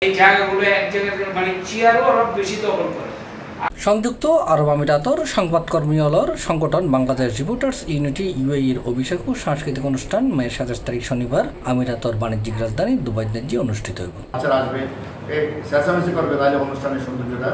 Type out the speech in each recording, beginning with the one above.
এই জায়গাগুলো এক জায়গায় মানে চেয়ারও আরো বেশি দখল করে। সংযুক্ত আরব আমিরাতর সংবাদকর্মীদের সংগঠন বাংলাদেশ রিপোর্টার্স ইউনিটি ইউএই'র অভিষেক ও সাংস্কৃতিক অনুষ্ঠান মে 27 তারিখ শনিবার আমিরাতর বাণিজ্যিক রাজধানী দুবাই নেজি অনুষ্ঠিত হইব। আসবে এই চেঁচামেচি করবে তাহলে অনুষ্ঠানের সৌন্দর্যটা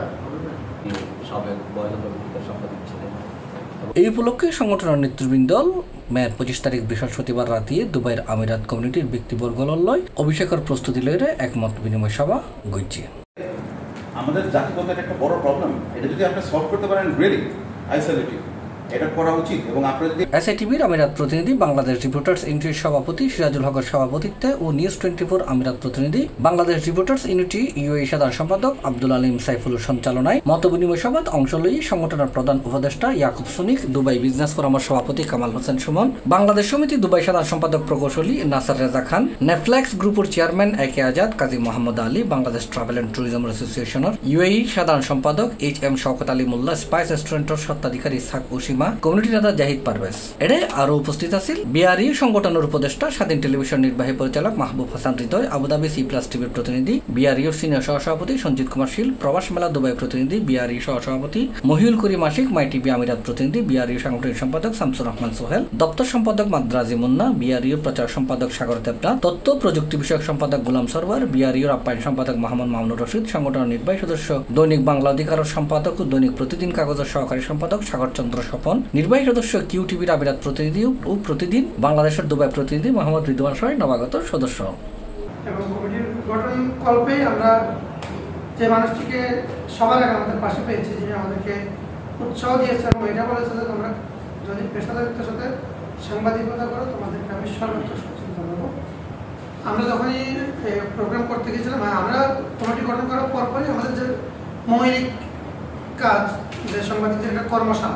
এই উপলক্ষে সংগঠনের নেতৃবৃন্দ মে 25 তারিখ বৃহস্পতিবার রাতে দুবাইয়ের আমিরাত কমিউনিটির ব্যক্তিবর্গের লয় অভিষেকের প্রস্তুতি লইরে একমত বিনিময় সভা গইছে। আমাদের জাতিগত একটা বড় প্রবলেম, এটা যদি আপনি সলভ করতে পারেন রিয়েলি আইসোলেটিভ, এটা করা উচিত। এবং আপনি যদি এসআইটিভির আমিরাত প্রতিনিধি বাংলাদেশ রিপোর্টার্স ইউনিটির সভাপতি সিরাজুল হকের সভাপতিত্বে ও নিউজ 24 আমিরাত প্রতিনিধি বাংলাদেশ রিপোর্টার্স ইউনিটি ইউএই সাধারণ সম্পাদক আব্দুল আলিম সাইফুল সঞ্চালনায় মত বিনিময় সভায় অংশ লই সংগঠনের প্রধান উপদেষ্টা ইয়াকুব সুনিক, দুবাই বিজনেস ফোরামের সভাপতি কামাল হোসেন সুমন, বাংলাদেশ সমিতি দুবাই সাধারণ সম্পাদক প্রকৌশলী নাসার রেজা খান, নেফ্লেক্স গ্রুপের chairman A K Azad, Kazi Mohammad Ali, Bangladesh travel and tourism অ্যাসোসিয়েশনের ইউএই সাধারণ সম্পাদক এইচ.এম. শওকত আলী মোল্লা, স্পাইস রেস্টুরেন্টের স্বত্বাধিকারী ইসহাক ওসিমা, কমিউনিটি নেতা জাহিদ পারভেজ। এতে আরো উপস্থিত আছেন বিআরই সংগঠনের উপদেষ্টা স্বাধীন টেলিভিশন নির্বাহী পরিচালক মাহবুব হাসান হৃদয়, আবুধাবি Cplustv প্রতিনিধি বিআরইর সিনিয়র সহসভাপতি সঞ্জিত কুমার শীল, প্রবাস মেলা দুবাই প্রতিনিধি বিআরই সহসভাপতি মহিউল করিম আশিক, মাই টিভি আমিরাত প্রতিনিধি বিআরই সাংগঠনিক সম্পাদক শামসুর রহমান সোহেল, দপ্তর সম্পাদক মাদ্রাজি মুন্না, বিআরইর প্রচার সম্পাদক সাগর দেবনাথ, তথ্য প্রযুক্তি বিষয়ক সম্পাদক গোলাম সরওয়ার, বিআরইর আপ্যায়ন সম্পাদক মোহাম্মদ মামুনুর রশিদ, সংগঠনের নির্বাহী সদস্য দৈনিক বাংলা অধিকারের সম্পাদক ও দৈনিক প্রতিদিন কাগজের সহকারী সম্পাদক সাগর চন্দ্র স্বপন, নির্বাহী সদস্য QTVর আমিরাত প্রতিনিধি ও প্রতিদিন বাংলাদেশের দুবাই প্রতিনিধি মোহাম্মদ রিদওয়ান সহ নবাগত সদস্য। এবং কমিটির গঠন কল্পে আমরা যে মানুষটিকে সবার আগে আমাদের পাশে পেয়েছি, যিনি আমাদেরকে উৎসাহ দিয়েছে এবং এটা বলেছে যে তোমরা যদি পেশাদারিত্বের সাথে সাংবাদিকতা করো তোমাদেরকে আমি সর্বোচ্চ সচেতন করবো। আমরা যখনই প্রোগ্রাম করতে গেছিলাম, আমরা কমিটি গঠন করার পরপরই আমাদের যে মৌলিক কাজ, যে সাংবাদিকদের একটা কর্মশালা,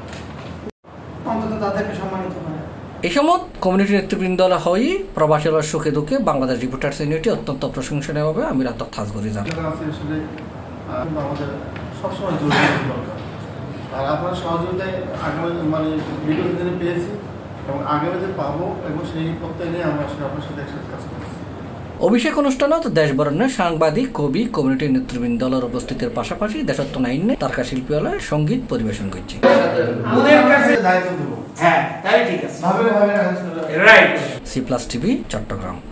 অন্তত তাদেরকে সম্মানিত করে। এই সময় কমিউনিটি নেতৃবৃন্দ হই প্রবাসীর সুখে দুঃখে বাংলাদেশ রিপোর্টার্স ইউনিটি অত্যন্ত প্রশংসনীয়ভাবে আমিরাত থাজগরি যান। আমাদের সবসময় জরুরি দরকার, আর আপনার সহযোগিতায় আগামী বিগত দিনে পেয়েছি এবং আগামীতে পাবো, এবং সেই প্রত্যয় নিয়ে আমরা আসলে আপনার সাথে একসাথে কাজ করছি। অভিষেক অনুষ্ঠানত দেশ বরণের সাংবাদিক, কবি, কমিউনিটি নেতৃবৃন্দর উপস্থিতির পাশাপাশি দেশত্ব নাইনে তারকা শিল্পীরা সঙ্গীত পরিবেশন করছে। Cplustv চট্টগ্রাম।